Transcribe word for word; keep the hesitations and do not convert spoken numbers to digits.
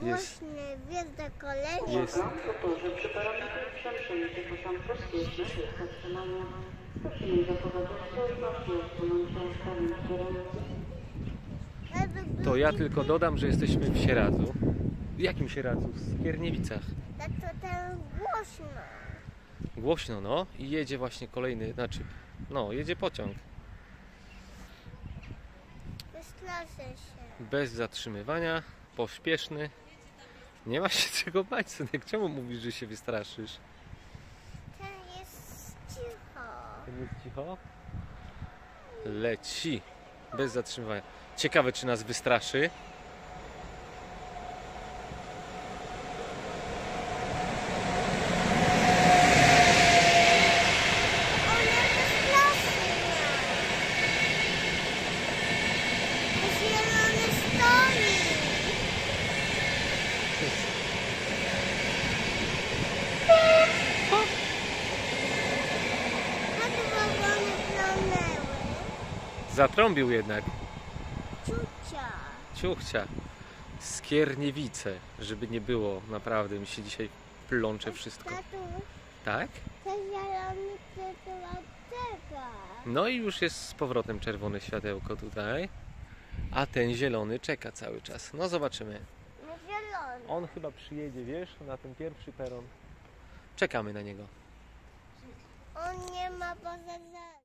Jest. Właśnie wielka kolejka. Jest. Motorze przy parametrze przejście początku spieszne jest zatrzymania. Proszę nie zachować ostrożności, odsunąć się ustawić kierowcy. To ja tylko dodam, że jesteśmy w Sieradzu. W jakim Sieradzu? W Skierniewicach. Tak to ten głośno. Głośno, no. I jedzie właśnie kolejny, znaczy, no, jedzie pociąg. Wystraszę się. Bez zatrzymywania, pośpieszny. Nie ma się czego bać, synek. Czemu mówisz, że się wystraszysz? Ten jest cicho. Ten jest cicho? Leci. Bez zatrzymywania. Ciekawe, czy nas wystraszy. Ona wystraszy mnie. Zielony stoi. A tu wagony planęły. Zatrąbił jednak. Ciucia. Ciuchcia. Skierniewice, żeby nie było. Naprawdę, mi się dzisiaj plącze wszystko. Tatu, Tak? ten zielony to czeka. No i już jest z powrotem czerwone światełko tutaj. A ten zielony czeka cały czas. No zobaczymy. No zielony. On chyba przyjedzie, wiesz, na ten pierwszy peron. Czekamy na niego. On nie ma poza